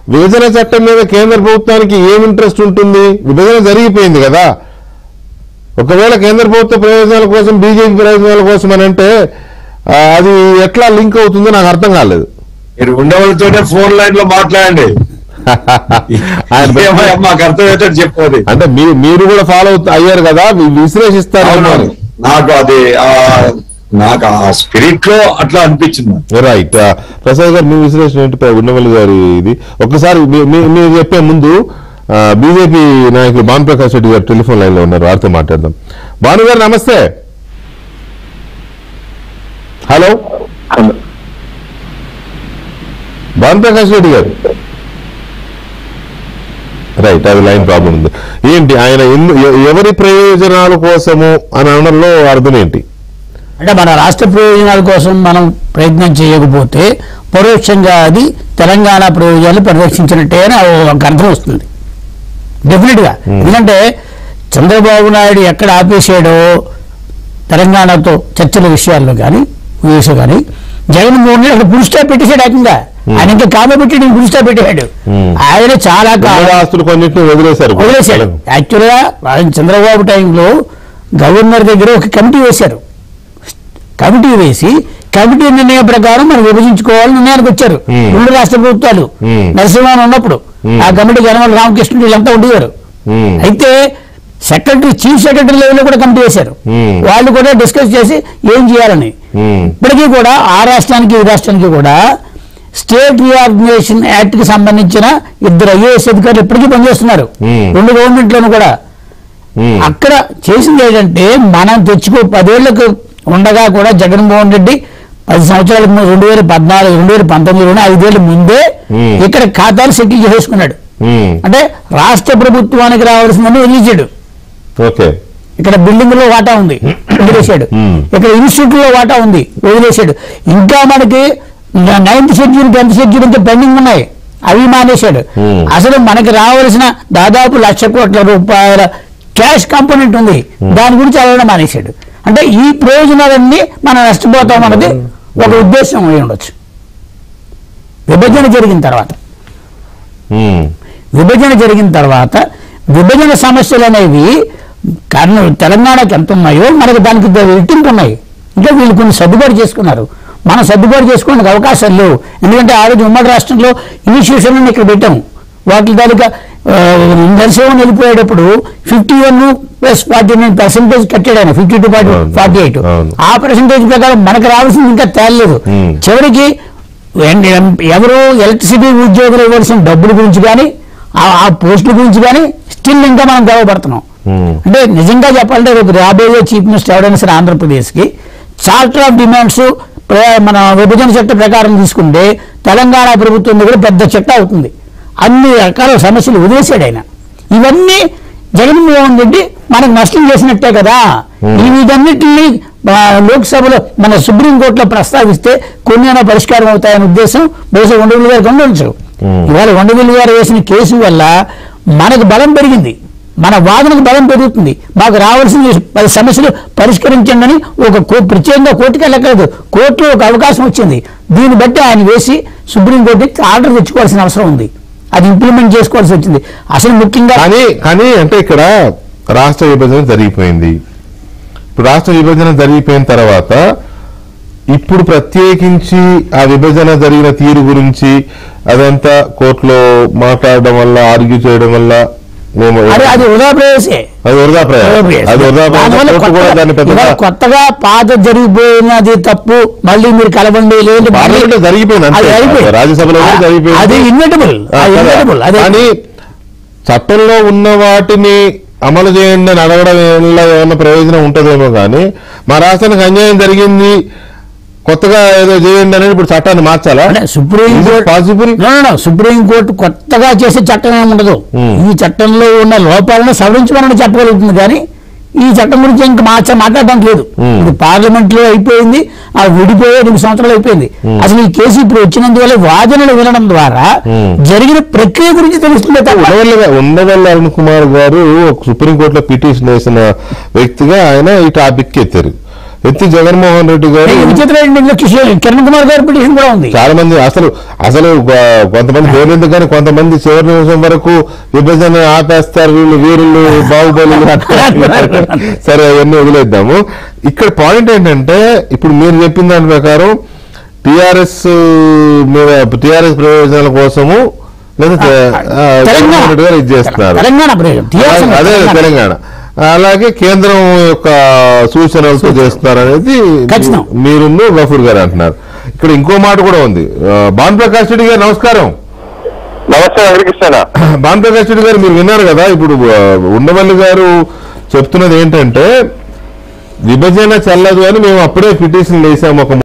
విభజన చట్టం మీద కేంద్ర ప్రభుత్వానికి ఏం ఇంట్రెస్ట్ ఉంటుంది? విభజన జరిగిపోయింది కదా. ఒకవేళ కేంద్ర ప్రభుత్వ ప్రయోజనాల కోసం బీజేపీ ప్రయోజనాల కోసం అని అంటే అది ఎట్లా లింక్ అవుతుందో నాకు అర్థం కాలేదు. మీరు ఉండవలతోనే ఫోన్ లైన్ లో మాట్లాడండి, మాకు అర్థమవుతాడు చెప్పాలి. అంటే మీరు కూడా ఫాలో అయ్యారు కదా, విశ్లేషిస్తారు. నాకు ఆ స్పిరిట్ లో అట్లా అనిపించింది. రైట్. ప్రసాద్ గారు, మీ విశ్లేషణ ఏంటి? ఉన్నవల్లి గారి ఇది ఒక్కసారి మీరు చెప్పే ముందు బీజేపీ నాయకులు భానుప్రకాష్ రెడ్డి గారు టెలిఫోన్ లైన్ లో ఉన్నారు, వారితో మాట్లాడదాం. భాను గారు నమస్తే. హలో భానుప్రకాష్ రెడ్డి గారు. రైట్, అది లైన్ ప్రాబ్లం ఉంది. ఏంటి ఆయన ఎవరి ప్రయోజనాల కోసము అని అనడంలో అర్థం ఏంటి? అంటే మన రాష్ట్ర ప్రయోజనాల కోసం మనం ప్రయత్నం చేయకపోతే పరోక్షంగా అది తెలంగాణ ప్రయోజనాలు పరిరక్షించినట్టే అని ఒక అర్థం వస్తుంది డెఫినెట్గా. ఎందుకంటే చంద్రబాబు నాయుడు ఎక్కడ ఆపేసాడో తెలంగాణతో చర్చల విషయాల్లో కానీ కానీ జగన్మోహన్ రెడ్డి అక్కడ పురుషా పెట్టేశాడు. ఏకంగా ఆయన ఇంకా కామె పెట్టి నేను పురుషా పెట్టాడు. ఆయన చాలా ఆస్తులు కొన్నింటిని వదిలేశాడు. యాక్చువల్గా ఆయన చంద్రబాబు టైంలో గవర్నర్ దగ్గర ఒక కమిటీ వేశారు. కమిటీ వేసి కమిటీ నిర్ణయం ప్రకారం మనం విభజించుకోవాలని నిర్ణయానికి వచ్చారు రెండు రాష్ట్ర ప్రభుత్వాలు. నరసింహన్ ఉన్నప్పుడు ఆ కమిటీ జనవల్ రామకృష్ణ వీళ్ళంతా ఉండేవారు. అయితే సెక్రటరీ, చీఫ్ సెక్రటరీ లెవెల్లో కూడా కమిటీ వేశారు. వాళ్ళు కూడా డిస్కస్ చేసి ఏం చేయాలని. ఇప్పటికీ కూడా ఆ రాష్ట్రానికి ఈ రాష్ట్రానికి కూడా స్టేట్ రీఆర్గనైజేషన్ యాక్ట్ కి సంబంధించిన 2 IAS అధికారులు ఇప్పటికీ పనిచేస్తున్నారు రెండు గవర్నమెంట్లోనూ కూడా. అక్కడ చేసింది ఏంటంటే మనం తెచ్చుకో 10 ఏళ్లకు ఉండగా కూడా జగన్మోహన్ రెడ్డి 10 సంవత్సరాలకు 2014, 2019లోనే 5 ఏళ్ల ముందే ఇక్కడ ఖాతాలు సెటిల్ చేసుకున్నాడు. అంటే రాష్ట్ర ప్రభుత్వానికి రావాల్సిందని వదిలేశాడు. ఇక్కడ బిల్డింగ్ లో వాటా ఉంది వదిలేశాడు, ఇక్కడ ఇన్స్టిట్యూట్ లో వాటా ఉంది వదిలేశాడు, ఇంకా మనకి 9th షెడ్యూల్ 10th షెడ్యూల్ ఇంకా పెండింగ్ ఉన్నాయి అవి మానేశాడు. అసలు మనకి రావాల్సిన దాదాపు 1,00,000 కోట్ల రూపాయల క్యాష్ కాంపోనెంట్ ఉంది, దాని గురించి అడగడం మానేశాడు. అంటే ఈ ప్రయోజనాలన్నీ మనం నష్టపోతాం అన్నది ఒక ఉద్దేశం అయి ఉండొచ్చు. విభజన జరిగిన తర్వాత విభజన సమస్యలు అనేవి తెలంగాణకి ఎంత ఉన్నాయో మనకు దానికి రెట్టింపు ఉన్నాయి. ఇంకా వీళ్ళు కొన్ని సర్దుబాటు చేసుకున్నారు, మనం సర్దుబాటు చేసుకోవడానికి అవకాశాలు లేవు. ఎందుకంటే ఆ రోజు ఉమ్మడి రాష్ట్రంలో ఇనిషియేషన్ ఇక్కడ పెట్టాము. వాటి దానిగా నరసింహన్ వెళ్ళిపోయేటప్పుడు 51+49% కట్టాడు ఆయన, 52.48. ఆ పర్సెంటేజ్ ప్రకారం మనకు రావాల్సింది ఇంకా తేలలేదు. చివరికి ఎవరో ఎలక్ట్రిసిటీ ఉద్యోగులు ఇవ్వాల్సిన డబ్బుల గురించి కానీ ఆ పోస్టుల గురించి కానీ స్టిల్ ఇంకా మనం గర్వపడుతున్నాం. అంటే నిజంగా చెప్పాలంటే రేపు రాబోయే చీఫ్ మినిస్టర్ ఎవరైనా సరే ఆంధ్రప్రదేశ్కి చార్టర్ ఆఫ్ డిమాండ్స్ మన విభజన చట్ట ప్రకారం తీసుకుంటే తెలంగాణ ప్రభుత్వం దగ్గర పెద్ద చట్ట అవుతుంది. అన్ని రకాల సమస్యలు వదిలేశాడు ఆయన. ఇవన్నీ జగన్మోహన్ రెడ్డి మనకు నష్టం చేసినట్టే కదా. వీటన్నిటిని లోక్సభలో మన సుప్రీంకోర్టులో ప్రస్తావిస్తే కొన్ని పరిష్కారం అవుతాయనే ఉద్దేశం బహుశా ఉండవల్లి గారికి ఉండొచ్చు. ఇవాళ ఉండవల్లి గారు వేసిన కేసు వల్ల మనకు బలం పెరిగింది, మన వాదనకు బలం పెరుగుతుంది. మాకు రావాల్సిన 10 సమస్యలు పరిష్కరించండి అని ఒక ప్రత్యేకంగా కోర్టుకి వెళ్ళలేదు, కోర్టులో ఒక అవకాశం వచ్చింది. దీన్ని బట్టి ఆయన వేసి సుప్రీంకోర్టుకి ఆర్డర్ తెచ్చుకోవాల్సిన అవసరం ఉంది, అది ఇంప్లిమెంట్ చేసుకోవాల్సి వచ్చింది. అసలు ముఖ్యంగా కానీ అంటే ఇక్కడ రాష్ట్ర విభజన జరిగిపోయింది. ఇప్పుడు రాష్ట్ర విభజన జరిగిపోయిన తర్వాత ఇప్పుడు ప్రత్యేకించి ఆ విభజన జరిగిన తీరు గురించి అదంతా కోర్టులో మాట్లాడడం వల్ల, ఆర్గ్యూ చేయడం వల్ల కొత్తగా పాత జరిగిపోయినది తప్పు, మళ్ళీ మీరు కలవండి లేదు రాజ్యసభలో అది ఇన్వెటబుల్. కానీ చట్టంలో ఉన్న వాటిని అమలు చేయండి అని అడగడం ఏమన్నా ప్రయోజనం ఉంటుందేమో, కానీ మా రాష్ట్రానికి అన్యాయం జరిగింది కొత్తగా ఏదో చేయండి అనేది ఇప్పుడు చట్టాన్ని మార్చాలా? సుప్రీంకోర్టు కొత్తగా చేసే చట్టం ఏమి ఉండదు. ఈ చట్టంలో ఉన్న లోపాలను సవరించమని చెప్పగలుగుతుంది, కానీ ఈ చట్టం గురించి ఇంకా మాట్లాడడానికి లేదు. ఇది పార్లమెంట్ లో అయిపోయింది, ఆ విడిపోయే 2 సంవత్సరాలు అయిపోయింది. అసలు ఈ కేసు ఇప్పుడు వచ్చినందువల్ల వాదనలు వినడం ద్వారా జరిగిన ప్రక్రియ గురించి తెలుస్తుంది. ఉండవల్లి అరుణ్ కుమార్ గారు సుప్రీంకోర్టులో పిటిషన్ వేసిన వ్యక్తిగా ఆయన ఈ టాపిక్ ఎత్తారు. ఎత్తి జగన్మోహన్ రెడ్డి గారు విచిత్ర కిరణ్ కుమార్ గారి పిటిషన్ కూడా ఉంది. చాలా మంది అసలు కొంతమంది పేర్లు కానీ కొంతమంది చివరి నిమిషం వరకు విభజన ఆపేస్తారు, వీరులు బాహుబలి. సరే అవన్నీ వదిలేద్దాము. ఇక్కడ పాయింట్ ఏంటంటే ఇప్పుడు మీరు చెప్పిన దాని ప్రకారం టిఆర్ఎస్ ప్రయోజనాల కోసము లేదా జగన్మోహన్ రెడ్డి గారు ఇది చేస్తున్నారు. అదే తెలంగాణ, అలాగే కేంద్రం యొక్క సూచనలతో చేస్తున్నారు అనేది మీరు గఫూర్ గారు అంటున్నారు. ఇక్కడ ఇంకో మాట కూడా ఉంది. భానుప్రకాష్ రెడ్డి గారు నమస్కారం. నమస్తే వెంకటకృష్ణ. భానుప్రకాష్ రెడ్డి గారు మీరు విన్నారు కదా, ఇప్పుడు ఉండవల్లి గారు చెప్తున్నది ఏంటంటే విభజన చెల్లదు అని మేము అప్పుడే పిటిషన్ వేసాము ఒక